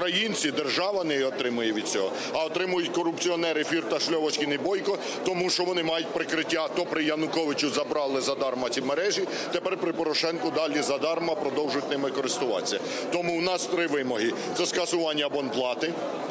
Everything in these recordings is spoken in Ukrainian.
українці, держава не отримує від цього, а отримують корупціонери Фірташ, Льовочкін і Бойко, тому що вони мають прикриття. То при Януковичу забрали задарма ці мережі, тепер при Порошенку далі задарма продовжують ними користуватися. Тому у нас 3 вимоги. Це скасування абонплати.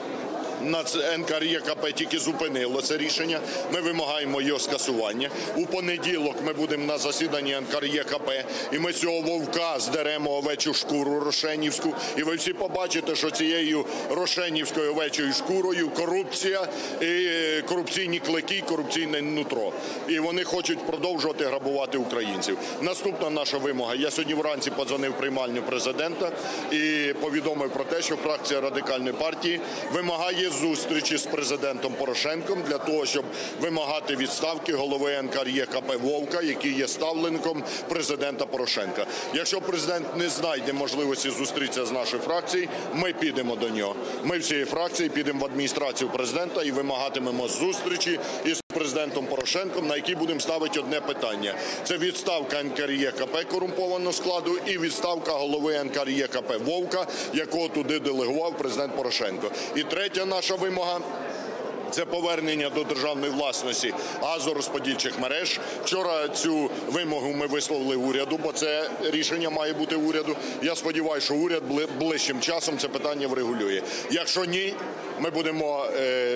НКРЕКП тільки зупинило це рішення. Ми вимагаємо його скасування. У понеділок ми будемо на засіданні НКРЕКП, і ми цього вовка здеремо овечу шкуру рошенівську. І ви всі побачите, що цією рошенівською овечою шкурою корупція, і корупційні клики, корупційне нутро. І вони хочуть продовжувати грабувати українців. Наступна наша вимога. Я сьогодні вранці подзвонив в приймальню президента і повідомив про те, що фракція Радикальної партії вимагає зустрічі з президентом Порошенком для того, щоб вимагати відставки голови НКРЕКП Вовка, який є ставленником президента Порошенка. Якщо президент не знайде можливості зустрітися з нашою фракцією, ми підемо до нього. Ми всією фракцією підемо в адміністрацію президента і вимагатимемо зустрічі із президентом Порошенком, на якій будемо ставити одне питання. Це відставка НКРЕКП корумпованого складу і відставка голови НКРЕКП Вовка, якого туди делегував президент Порошенко. І третя наша вимога – це повернення до державної власності газорозподільчих мереж. Вчора цю вимогу ми висловили уряду, бо це рішення має бути уряду. Я сподіваюся, що уряд ближчим часом це питання врегулює. Якщо ні, ми будемо...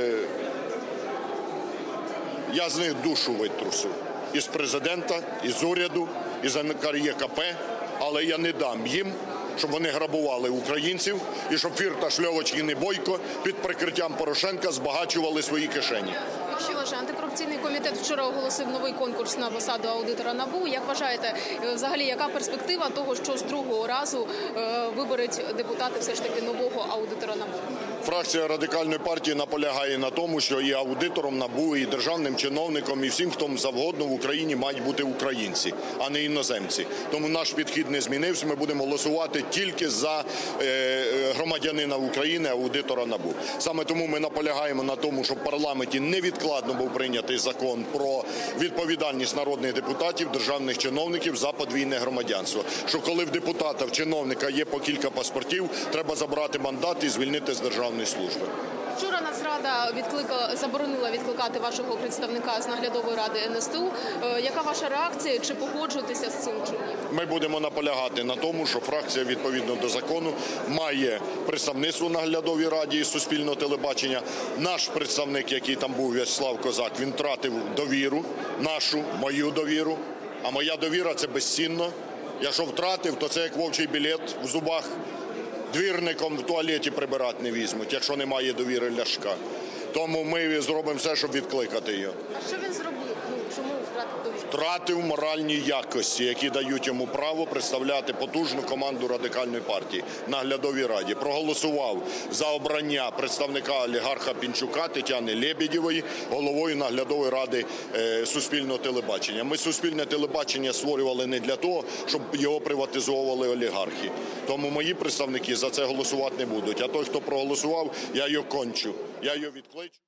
Я з них душу витрусу. Із президента, із уряду, із НКРЕКП. Але я не дам їм, щоб вони грабували українців і щоб Фірташ, Льовочкін і Бойко під прикриттям Порошенка збагачували свої кишені. Що ваше антикорупційний комітет вчора оголосив новий конкурс на посаду аудитора НАБУ. Як вважаєте, взагалі, яка перспектива того, що з другого разу виберуть депутати все ж таки нового аудитора НАБУ? Фракція Радикальної партії наполягає на тому, що і аудитором НАБУ, і державним чиновником, і всім, хто завгодно в Україні мають бути українці, а не іноземці. Тому наш підхід не змінився. Ми будемо голосувати тільки за громадянина України, аудитора НАБУ. Саме тому ми наполягаємо на тому, щоб в парламенті невідкладно був прийнятий закон про відповідальність народних депутатів, державних чиновників за подвійне громадянство. Що коли в депутата, в чиновника є по кілька паспортів, треба забрати мандат і звільнити з державної служби. Вчора Нацрада заборонила відкликати вашого представника з наглядової ради НСТУ. Яка ваша реакція? Чи погоджуєтеся з цим чи ні? Ми будемо наполягати на тому, що фракція відповідно до закону має представництво в наглядовій раді Суспільного телебачення. Наш представник, який там був, В'ячеслав Козак, він втратив довіру, нашу, мою довіру. А моя довіра – це безцінно. Якщо втратив, то це як вовчий білет в зубах. Двірником в туалеті прибирати не візьмуть, якщо немає довіри Ляшка. Тому ми зробимо все, щоб відкликати його. А що він зробив? Чому втратив довіру? Втратив моральні якості, які дають йому право представляти потужну команду Радикальної партії в наглядовій раді. Проголосував за обрання представника олігарха Пінчука Тетяни Лебедєвої головою наглядової ради Суспільного телебачення. Ми Суспільне телебачення створювали не для того, щоб його приватизовували олігархи. Тому мої представники за це голосувати не будуть. А той, хто проголосував, я його кончу, я його відкличу.